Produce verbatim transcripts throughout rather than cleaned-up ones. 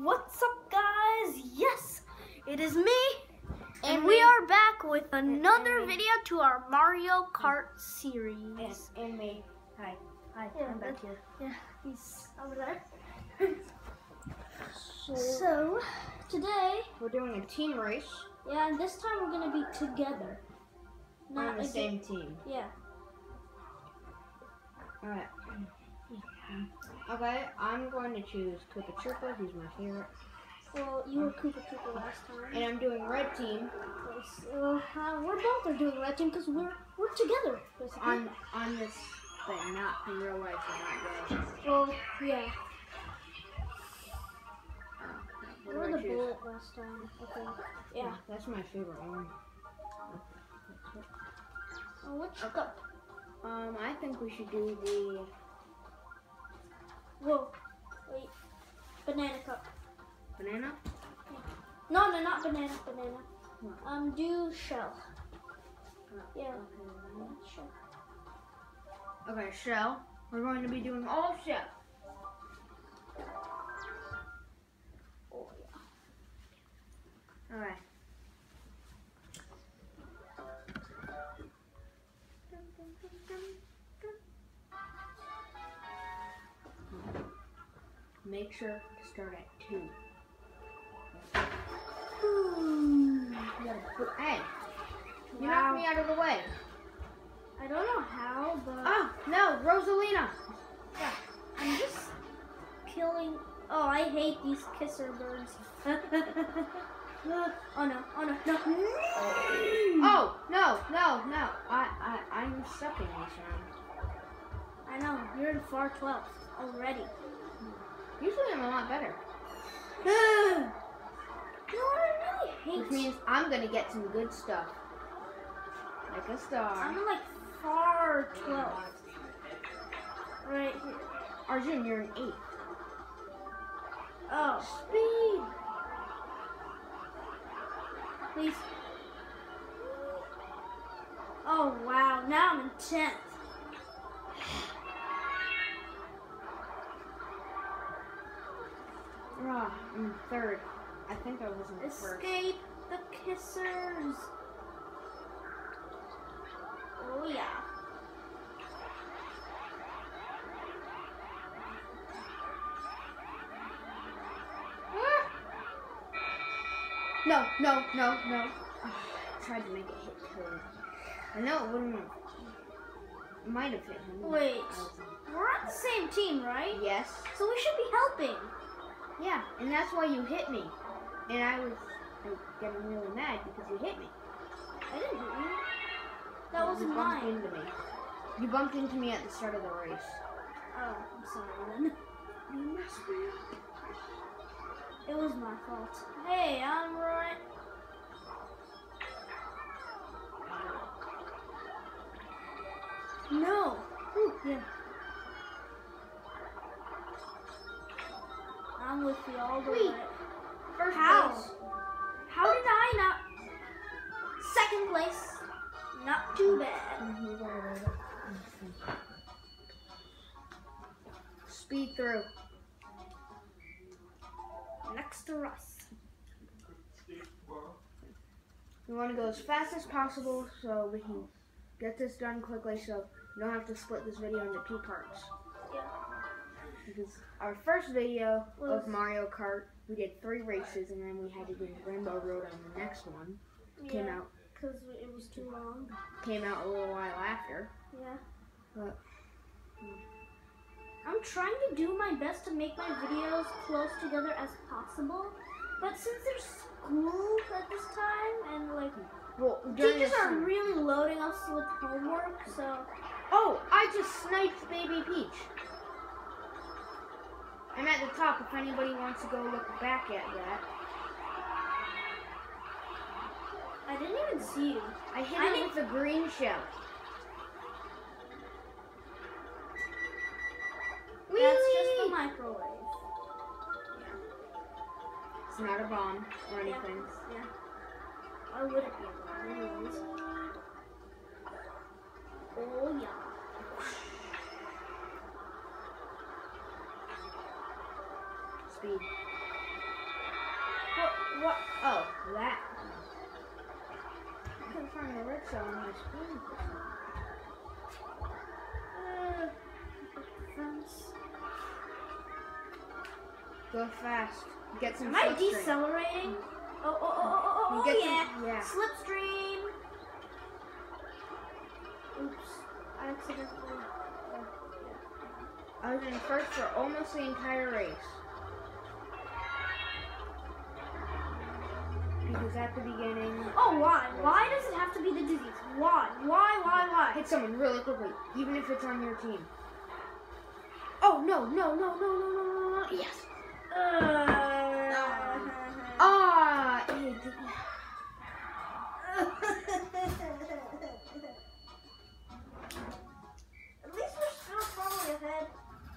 What's up, guys? Yes, it is me, and, and we are back with another and, and video to our Mario Kart series. And, and me. Hi. Hi, yeah, I'm back here. Yeah, he's over there. so, so, today, we're doing a team race. Yeah, and this time we're going to be together. Not on the same team. Yeah. Alright. Okay, I'm going to choose Koopa Troopa. He's my favorite. Well, you were Koopa Troopa last time. And I'm doing red team. So, uh, we're both are doing red team because we're we're together. Basically. On on this thing, not in real life. Or not well, yeah. Uh, we were the bullet last time, I think. Yeah. yeah. That's my favorite one. Oh, which okay. cup? Um, I think we should do the... Whoa. Wait. Banana cup. Banana? Yeah. No, no, not banana, banana. What? Um, do shell. Uh, yeah. Okay. Shell. Okay, shell. We're going to be doing all shell. Oh, yeah. Alright. Make sure to start at two. Hmm. You gotta put, hey, you Wow. knocked me out of the way. I don't know how, but... Oh, no, Rosalina. Yeah, I'm just killing... Oh, I hate these kisser birds. oh, no, oh, no, no, no. Oh, no, no, no. I, I, I'm sucking this round. I know, you're in far twelfth already. Usually I'm a lot better. You know what I really hate? Which means I'm gonna get some good stuff. Like a star. I'm in like far twelfth. Right here. Arjun, you're an eight. Oh. Speed! Please. Oh wow, now I'm in tenth. Ah, I'm in third. I think I was in first. Escape the kissers. Oh yeah. Ah. No, no, no, no. Oh, I tried to make it hit two. I know it wouldn't. It might have hit him. Wait, we're on the same team, right? Yes. So we should be helping. Yeah, and that's why you hit me. And I was like, getting really mad because you hit me. I didn't hit you. That you wasn't bumped mine. into me. You bumped into me at the start of the race. Oh, I'm sorry then. You messed me up. It was my fault. Hey, I'm right. No. Ooh, yeah. I'm with you all the Wait. way. First How? place. How did I not? Second place. Not too bad. Speed through. Next to us. We want to go as fast as possible so we can get this done quickly so we don't have to split this video into two parts. Yeah. Because our first video Was- of Mario Kart, we did three races and then we had to do Rainbow Road on the next one. Came Yeah, out because it was too long. came out a little while after. Yeah. But I'm trying to do my best to make my videos close together as possible, but since there's school at this time and like well, during teachers this are time- really loading us with homework, so Oh, I just sniped Baby Peach. I'm at the top if anybody wants to go look back at that. I didn't even see you. I hit I it didn't- with a green shell. That's Whee! just the microwave. It's not a bomb or anything. Yeah. yeah. Why would it be a bomb anyways? Oh yeah. Speed. What? Oh, that. I couldn't find the red cell on my screen. Uh, friends. Go fast. Get some Am I slipstream. decelerating? Oh, oh, oh, oh, oh, oh, Get oh yeah. some- yeah. Slipstream. Oops. I accidentally. I was in first for almost the entire race. Because at the beginning... Oh, why? Why does it have to be the disease? Why? Why, why, why? Hit someone really quickly, even if it's on your team. Oh, no, no, no, no, no, no, no, no. Yes. Uh, Ah, hey, d- At least we're still probably ahead.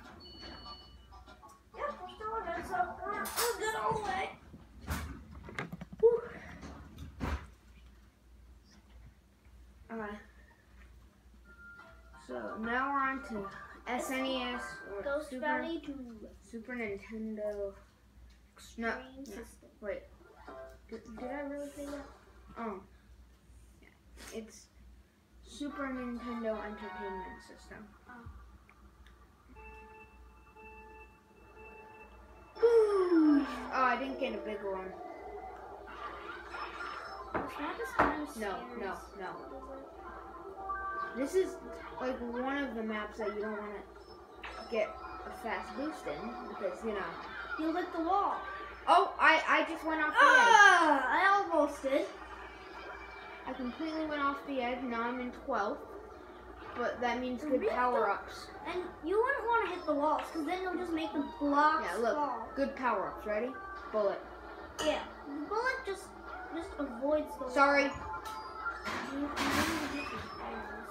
Yep, we're still ahead, so we're, we're good all the way. Whew. Alright. So now we're on to S N E S or Ghost Super, Valley two. Super Nintendo. No, Extreme no, system. wait. Did, did I really say that? Oh. Yeah. It's Super Nintendo Entertainment System. Oh, I didn't get a big one. It's not as kind of No, scary no, as- no. Is it? This is like one of the maps that you don't want to get a fast boost in because, you know. You licked the wall. Oh, I, I just went off the edge. Ah! I almost did. I completely went off the edge. Now I'm in twelfth. But that means good Really? power-ups. And you wouldn't want to hit the walls because then you'll just make the blocks Yeah, look. fall. Good power-ups. Ready? Bullet. Yeah. The bullet just just avoids the Sorry. wall. You- you don't even hit the walls.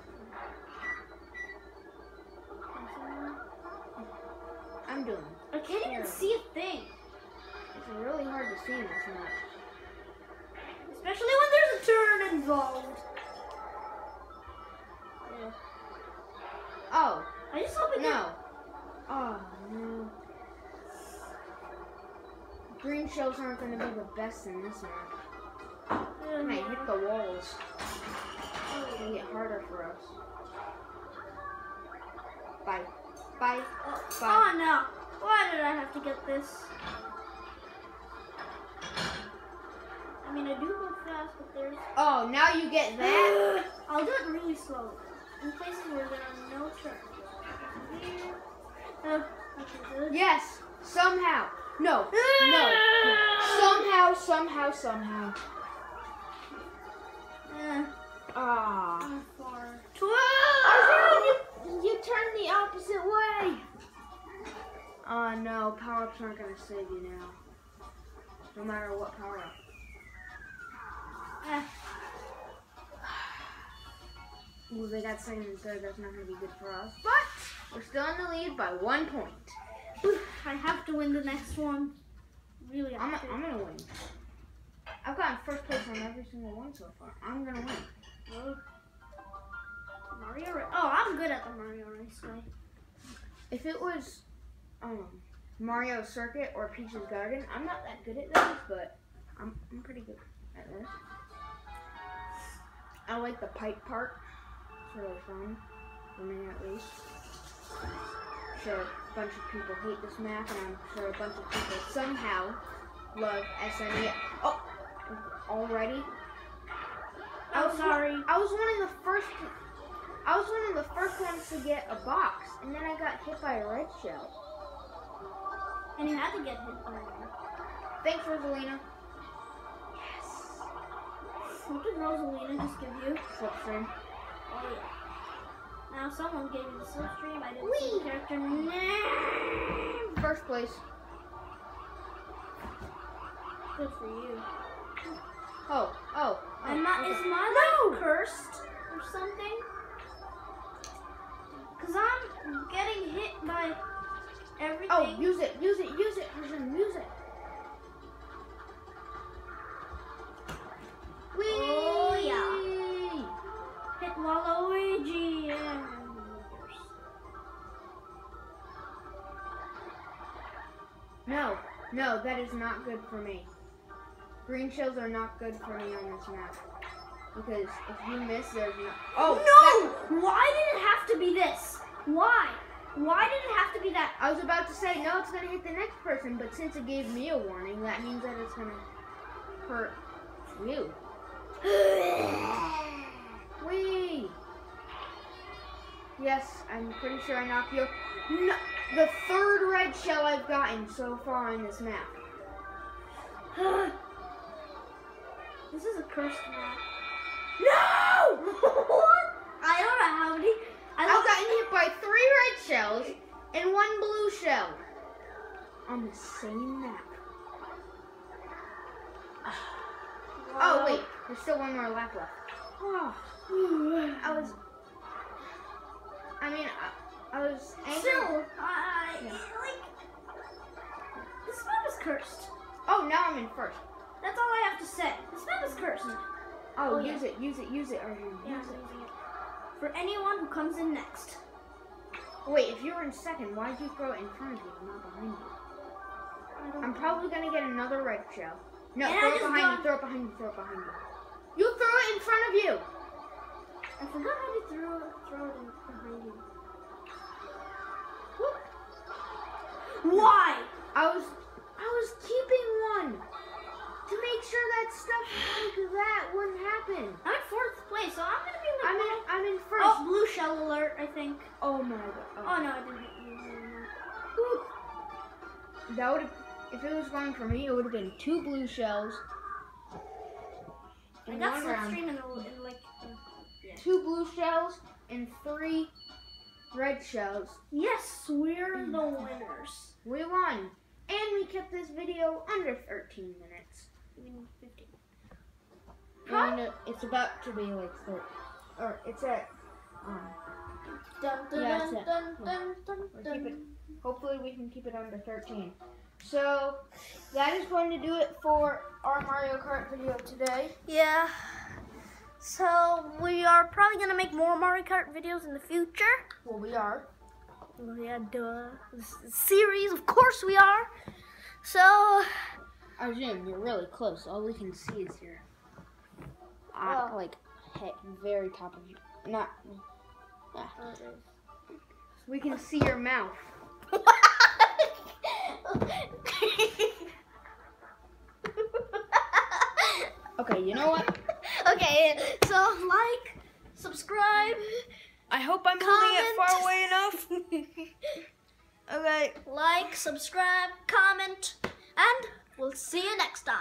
I'm doing. I can't even Yeah. see a thing. It's really hard to see in this map. Especially when there's a turn involved. Yeah. Oh, I just hope it no. Oh, no. Green shells aren't going to be the best in this map. didn't. When I hit the walls, it's going to get harder for us. Bye. Bye. Oh, Bye. oh no. Why did I have to get this? I mean, I do go fast, but there's... Oh, now you get that? I'll do it really slowly. In places where there are no turns. Here. Oh, okay, good. Yes. Somehow. No. No. no. Somehow, somehow, somehow. Eh, Ah. I'm far. Oh, you, you turned the opposite way. Oh, no. Power-ups aren't going to save you now. No matter what power-up. Eh. Ooh, they got second and third. That's not going to be good for us. But we're still in the lead by one point. I have to win the next one. Really, I I'm, have to. I'm going to win. I've gotten first place on every single one so far. I'm going to win. Oh. Mario Race. Oh, I'm good at the Mario Race guy. If it was um, Mario Circuit or Peach's Garden, I'm not that good at those, but I'm, I'm pretty good at this. I like the pipe part. It's really fun, for me at least. I'm sure a bunch of people hate this map, and I'm sure a bunch of people somehow love S N E S. Oh, already? I Oh, was, sorry. I was one of the first. I was one of the first ones to get a box, and then I got hit by a red shell. And you had to get hit by one. Thanks, Rosalina. Yes. What did Rosalina just give you? Slipstream. Oh, yeah. Now someone gave me the slipstream. I didn't Whee! see the character name. First place. Good for you. Oh, oh. oh And my, okay. is my life cursed or something? Because I'm getting hit by everything. Oh, use it, use it, use it, Rosalina, use it. Whee! Oh, yeah. Hit Waluigi. Yeah. No, no, that is not good for me. green shells are not good for me on this map. Because if you miss, there's no... Oh, no! That... Why did it have to be this? Why? Why did it have to be that? I was about to say, no, it's going to hit the next person, but since it gave me a warning, that means that it's going to hurt you. Whee! Yes, I'm pretty sure I knocked you. No, the third red shell I've gotten so far on this map. This is a cursed map. No! What? I don't know how many. I I've gotten hit by three red shells and one blue shell on the same map. Wow. Oh wait, there's still one more lap left. Oh, I was. I mean, I, I was angry. Still, I Yeah. like this map is cursed. Oh, now I'm in first. That's all I have to say. This map is cursed. Oh, Oh, use yeah. it, use it, use it, Arjun. Yeah, Use I'm it. using it. For anyone who comes in next. Wait, if you were in second, why'd you throw it in front of you, not behind you? I don't I'm know. probably gonna get another red shell. No, And I throw it just behind got- you, throw it behind you, throw it behind you. You throw it in front of you! I forgot how to throw throw it in behind you. Whoop. Why? I was, I was keeping one to make sure that stuff like that wouldn't happen. I'm in fourth place, so I'm gonna be like. I'm in, I'm in first. Oh, blue shell alert! I think. Oh my god. Oh no, I didn't hit you. Whew. That would have, if it was going for me, it would have been two blue shells. I In got one round. slipstream in, the- in like. Uh, yeah. Two blue shells and three red shells. Yes, we're the winners. We won. And we kept this video under thirteen minutes. I mean, fifteen. And uh, it's about to be like thirty. Or it's at, um, Dun, dun, Yeah, dun, that's it. dun, dun, dun, we'll dun. keep it, hopefully we can keep it under thirteen. So, that is going to do it for our Mario Kart video today. Yeah. So we are probably gonna make more Mario Kart videos in the future. Well, we are. Well, yeah, duh. This series, of course we are. So, Arjun, you're really close. All we can see is your, uh, Well. like, head, very top of you. Not, uh, we can see your mouth. Okay, you know what? Okay, so like, subscribe, I hope I'm Comment. holding it far away enough. Okay. like, subscribe, comment, and we'll see you next time.